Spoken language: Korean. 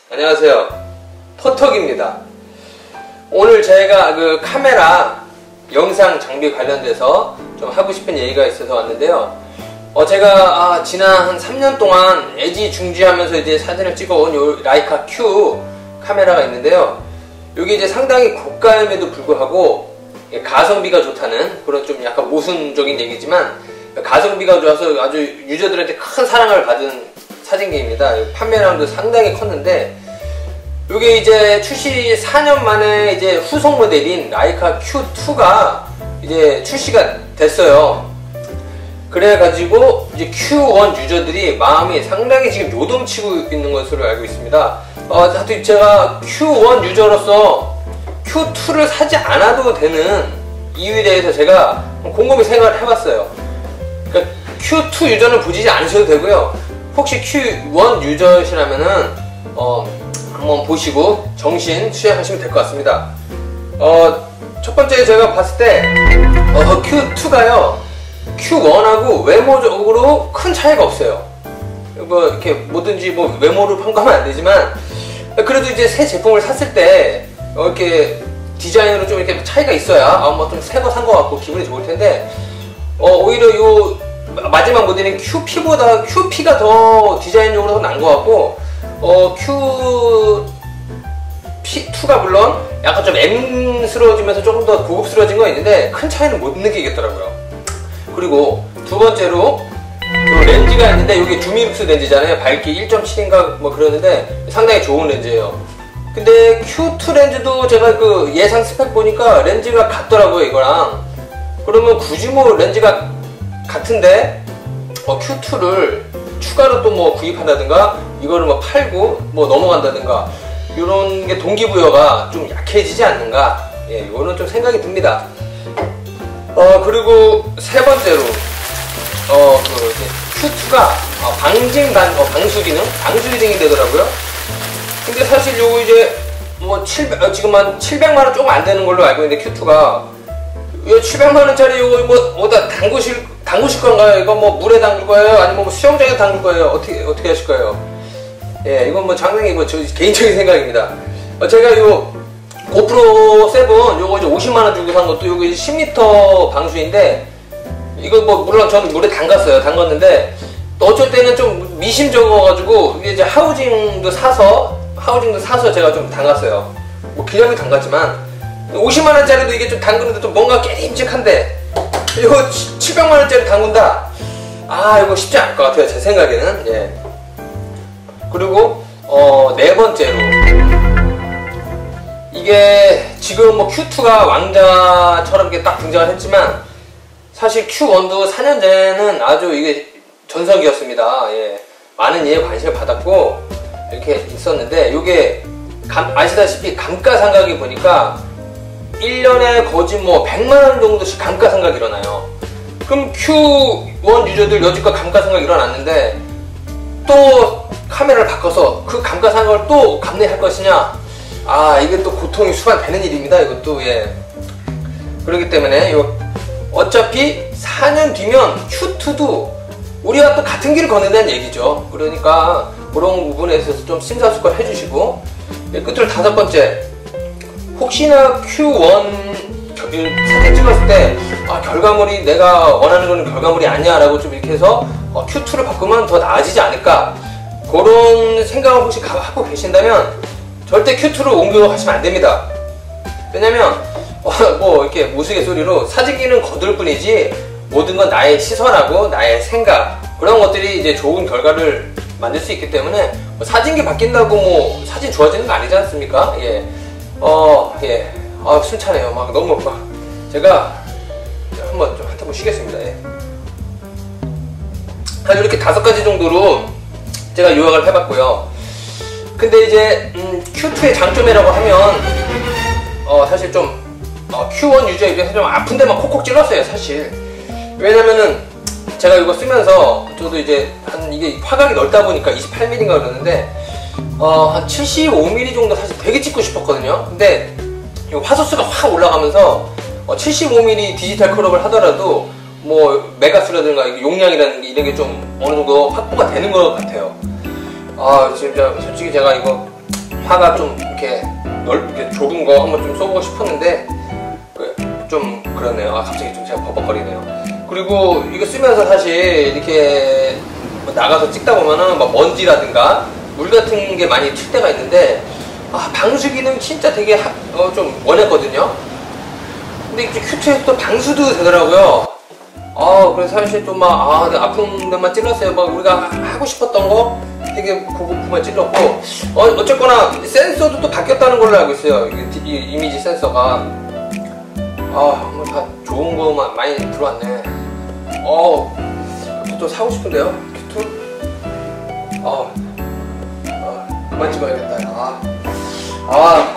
안녕하세요, 포톡입니다. 오늘 제가 그 카메라 영상 장비 관련돼서 좀 하고 싶은 얘기가 있어서 왔는데요. 제가 지난 한 3년 동안 애지중지하면서 이제 사진을 찍어온 요 라이카 Q 카메라가 있는데요. 이게 이제 상당히 고가임에도 불구하고 가성비가 좋다는 그런 좀 약간 모순적인 얘기지만 가성비가 좋아서 아주 유저들한테 큰 사랑을 받은 사진기입니다. 판매량도 상당히 컸는데, 이게 이제 출시 4년 만에 이제 후속 모델인 라이카 Q2가 이제 출시가 됐어요. 그래가지고 이제 Q1 유저들이 마음이 상당히 지금 요동치고 있는 것으로 알고 있습니다. 하여튼 제가 Q1 유저로서 Q2를 사지 않아도 되는 이유에 대해서 제가 곰곰이 생각을 해봤어요. 그러니까 Q2 유저는 보지 않으셔도 되고요. 혹시 Q1 유저시라면은 한번 보시고 정신 수양하시면 될 것 같습니다. 첫 번째 제가 봤을 때 Q2가요 Q1하고 외모적으로 큰 차이가 없어요. 뭐 이렇게 뭐든지 뭐 외모를 평가하면 안 되지만, 그래도 이제 새 제품을 샀을 때 이렇게 디자인으로 좀 이렇게 차이가 있어야 뭐 좀 새 거 산 거 같고 기분이 좋을 텐데, 오히려 요 마지막 모델인 QP보다 QP가 더 디자인적으로 더 나은 것 같고, QP2가 물론 약간 좀 M스러워지면서 조금 더 고급스러워진 거 있는데 큰 차이는 못 느끼겠더라고요. 그리고 두 번째로 렌즈가 있는데 이게 듀미룩스 렌즈잖아요. 밝기 1.7인가 뭐 그러는데 상당히 좋은 렌즈예요. 근데 Q2 렌즈도 제가 그 예상 스펙 보니까 렌즈가 같더라고요, 이거랑. 그러면 굳이 뭐 렌즈가 같은데 Q2를 추가로 또 뭐 구입한다든가 이거를 뭐 팔고 뭐 넘어간다든가 이런 게 동기부여가 좀 약해지지 않는가, 이거는 좀 생각이 듭니다. 그리고 세 번째로 Q2가 방수 기능이 되더라고요. 근데 사실 요거 이제 뭐 지금 한 700만원 조금 안 되는 걸로 알고 있는데, Q2가 요 700만원짜리 요거 뭐 어디다 담그실 건가요? 이거 뭐 물에 담글 거예요? 아니면 뭐 수영장에 담글 거예요? 어떻게 하실 거예요? 이건 뭐 장난이 뭐 저 개인적인 생각입니다. 제가 요 고프로 7 요거 이제 50만원 주고 산 것도 요거 이제 10m 방수인데, 이거 뭐 물론 저는 물에 담갔는데 또 어쩔 때는 좀 미심쩍어가지고 이게 이제 하우징도 사서 제가 좀 담갔어요. 뭐 기념이 담갔지만 50만원짜리도 이게 좀 담그는데 좀 뭔가 깨림직한데, 이거 700만원짜리 담근다? 이거 쉽지 않을 것 같아요, 제 생각에는. 그리고 네 번째로, 이게 지금 뭐 Q2가 왕자처럼 이렇게 딱 등장을 했지만 사실 Q1도 4년 전에는 아주 이게 전성기였습니다. 많은 이에 관심을 받았고 이렇게 있었는데, 이게 아시다시피 감가상각이 보니까 1년에 거진 뭐 100만원 정도씩 감가상각이 일어나요. 그럼 Q1 유저들 여지껏 감가상각이 일어났는데 또 카메라를 바꿔서 그 감가상각을 또 감내할 것이냐, 이게 또 고통이 수반되는 일입니다, 이것도. 그렇기 때문에 어차피 4년 뒤면 Q2도 우리가 또 같은 길을 걷는다는 얘기죠. 그러니까 그런 부분에 있어서 좀 심사숙고를 해주시고, 끝으로 다섯 번째, 혹시나 Q1 사진 찍었을 때 결과물이 내가 원하는 거는 결과물이 아니야 라고 좀 이렇게 해서 Q2를 바꾸면 더 나아지지 않을까, 그런 생각을 혹시 하고 계신다면 절대 Q2로 옮겨가시면 안 됩니다. 왜냐면 뭐 이렇게 우스갯소리로 사진기는 거둘 뿐이지 모든 건 나의 시선하고 나의 생각, 그런 것들이 이제 좋은 결과를 만들 수 있기 때문에 사진기 바뀐다고 뭐 사진 좋아지는 거 아니지 않습니까? 숨 차네요. 너무 제가 한번 좀 한번 쉬겠습니다. 한 이렇게 5가지 정도로 제가 요약을 해봤고요. 근데 이제 Q2의 장점이라고 하면 사실 좀 Q1 유저 입장에서 좀 아픈 데만 콕콕 찔렀어요, 사실. 왜냐면은 제가 이거 쓰면서 저도 이제 이게 화각이 넓다 보니까 28mm인가 그러는데 한 75mm 정도 사실 되게 찍고 싶었거든요. 근데 화소수가 확 올라가면서 75mm 디지털 크롭을 하더라도 뭐 메가스라든가 용량이라는 게 이런 게 좀 어느 정도 확보가 되는 것 같아요. 진짜 솔직히 제가 이거 화가 좀 이렇게 넓게 좁은 거 한번 좀 쏘고 싶었는데 좀 그렇네요. 아, 갑자기 좀 제가 버벅거리네요. 그리고 이거 쓰면서 사실 이렇게 뭐 나가서 찍다 보면은 막 먼지라든가 물 같은 게 많이 튈 때가 있는데, 아, 방수 기능 진짜 되게 좀 원했거든요. 근데 이제 큐트에서 또 방수도 되더라고요. 그래서 사실 좀 막 아픈 데만 찔렀어요. 막 우리가 하고 싶었던 거 되게 그 부분만 찔렀고, 어쨌거나 센서도 또 바뀌었다는 걸로 알고 있어요. 이 이미지 센서가. 뭐 다 좋은 거만 많이 들어왔네. 또 사고 싶은데요, 큐트. 그만 찍어야겠다.